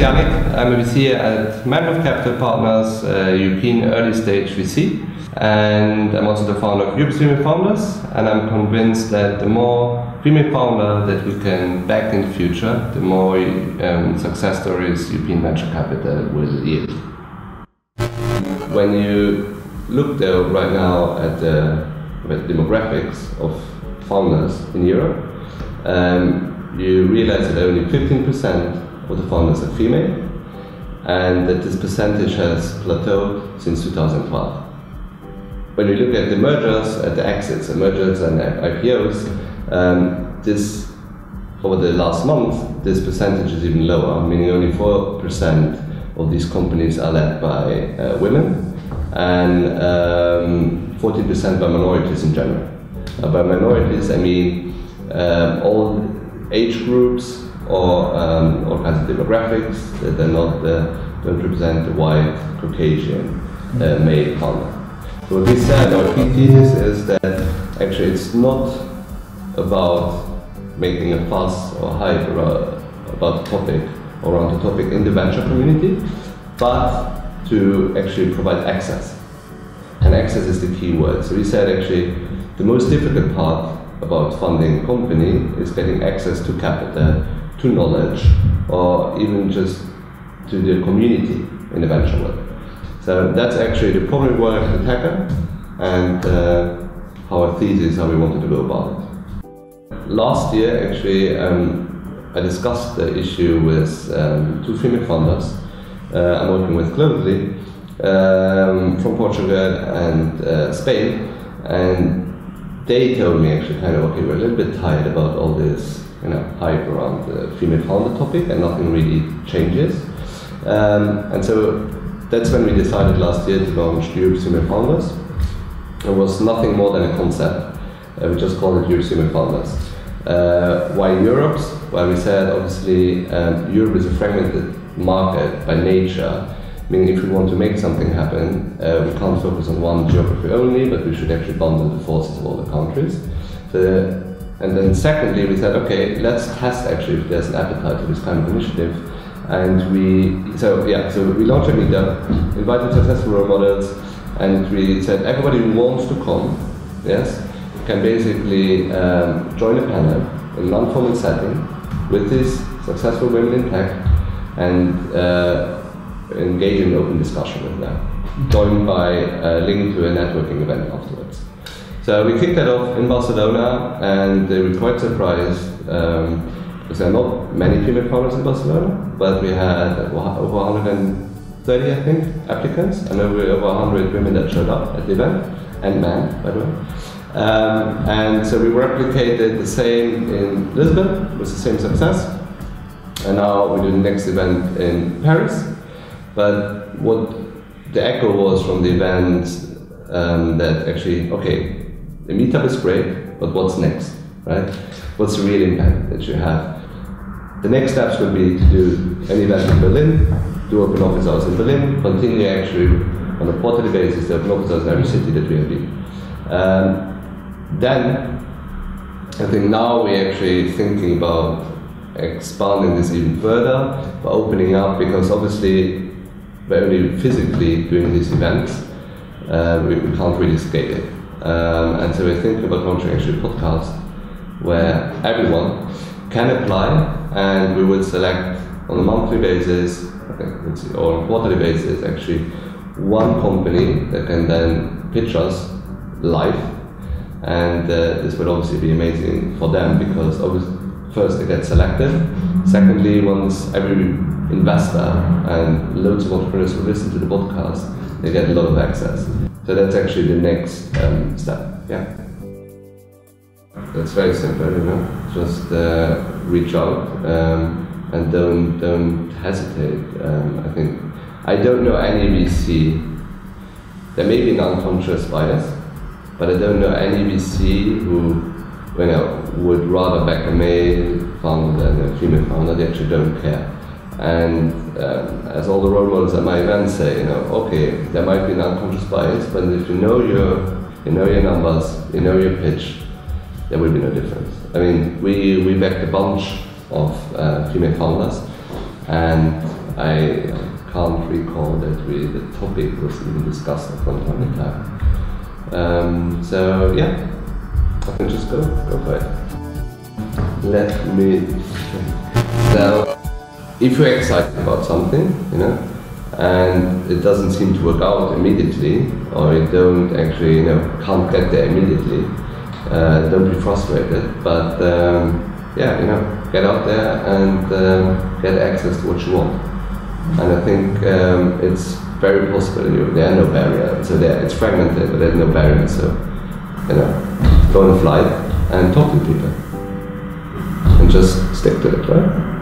Yannick. I'm a VC at Member Capital Partners, European early stage VC, and I'm also the founder of Europe's Female Founders, and I'm convinced that the more female founder that we can back in the future, the more success stories European venture capital will yield. When you look though right now at the demographics of founders in Europe, you realize that only 15% of the founders are female, and that this percentage has plateaued since 2012. When you look at the mergers, at the exits, the mergers and IPOs, this over the last month, this percentage is even lower, meaning only 4% of these companies are led by women, and 14% by minorities in general. By minorities, I mean all age groups or all kinds of demographics that are not don't represent the white Caucasian male founder. So what we said, our key thesis is that actually it's not about making a fuss or hype about the topic or around the topic in the venture community, but to actually provide access. And access is the key word. So we said actually the most difficult part about funding a company is getting access to capital, to knowledge, or even just to the community in the venture world. So that's actually the problem we wanted to tackle, and our thesis, how we wanted to go about it. Last year, actually, I discussed the issue with two female founders I'm working with closely from Portugal and Spain, and they told me actually kind of, okay, we're a little bit tired about all this hype around the female founder topic and nothing really changes. And so that's when we decided last year to launch Europe's Female Founders. It was nothing more than a concept. We just called it Europe's Female Founders. Why Europe's? Well, we said obviously Europe is a fragmented market by nature, meaning if we want to make something happen, we can't focus on one geography only, but we should actually bundle the forces of all the countries. And then secondly, we said, okay, let's test actually if there's an appetite for this kind of initiative. And so we launched a meetup, invited successful role models, and we said everybody who wants to come, yes, can basically join a panel in a non-formal setting with these successful women in tech and engage in open discussion with them, joined by a link to a networking event afterwards. So we kicked that off in Barcelona, and they were quite surprised because there are not many female founders in Barcelona, but we had over 130, I think, applicants, and over 100 women that showed up at the event, and men, by the way. And so we replicated the same in Lisbon with the same success, and now we do the next event in Paris. But what the echo was from the event that actually, okay, the meetup is great, but what's next, right? What's the real impact that you have? The next steps will be to do an event in Berlin, do open office hours in Berlin, continue actually on a quarterly basis to open office hours in every city that we have been. Then, I think now we're actually thinking about expanding this even further, by opening up, because obviously we're only physically doing these events, we can't really scale it. And so we're thinking about launching actually a podcast where everyone can apply, and we will select on a monthly basis, I think, or on a quarterly basis, actually, one company that can then pitch us live. And this will obviously be amazing for them, because first they get selected. Secondly, once every investor and loads of entrepreneurs who listen to the podcast, they get a lot of access. So that's actually the next step. Yeah. That's very simple, Just reach out and don't hesitate. I think I don't know any VC. There may be an unconscious bias, but I don't know any VC who, would rather back a male founder than a female founder. They actually don't care. And as all the role models at my events say, okay, there might be an unconscious bias, but if you know your numbers, you know your pitch, there will be no difference. I mean, we backed a bunch of female founders, and I can't recall that the topic was even discussed from time to time. So yeah, I can just go for it. Let me think. So, if you're excited about something, you know, and it doesn't seem to work out immediately, or you don't actually, you know, can't get there immediately, don't be frustrated, but yeah, you know, get out there and get access to what you want. And I think it's very possible. There are no barriers. So it's fragmented, but there's no barrier. So, you know, go on a flight and talk to people, and just stick to it, right?